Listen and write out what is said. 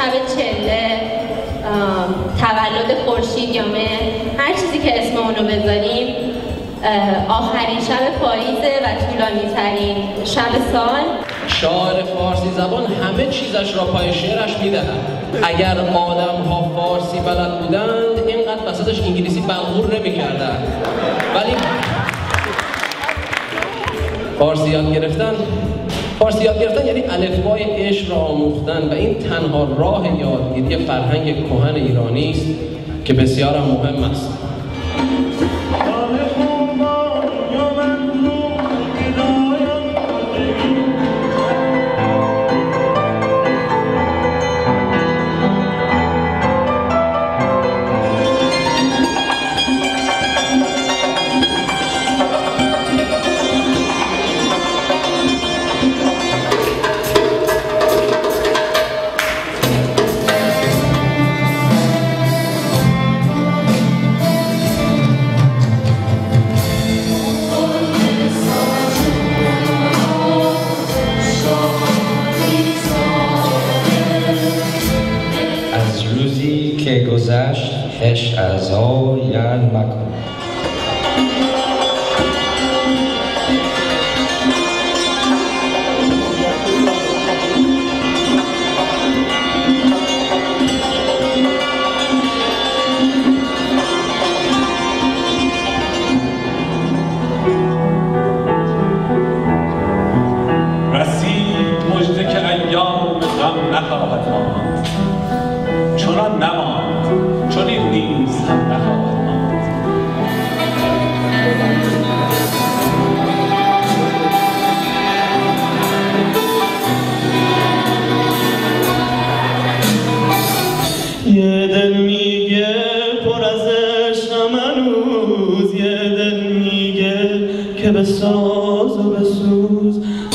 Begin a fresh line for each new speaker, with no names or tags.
شب چله، تولد خورشید یا مه، هر چیزی که اسم اونو بذاریم، آخرین شب پاییزه و طولانی ترین شب سال.
شاعر فارسی زبان همه چیزش را پای شعرش میدهد. اگر آدم ها فارسی بلد بودند اینقدر وسطش انگلیسی بلغور نمی‌کردند. ولی فارسی یاد گرفتن یعنی الفبای عشق را آموختن و این تنها راه یادگیری فرهنگ کهن ایرانی است که بسیار مهم است.
که گذشت عشق از آین مکن.
رسید مژده که ایام غم نخواهد ماند، چنان نماند چنین نیز هم نخواهد ماند.
یه دل میگه پر از عشقم هنوز، یه دل میگه که بساز و بسوز،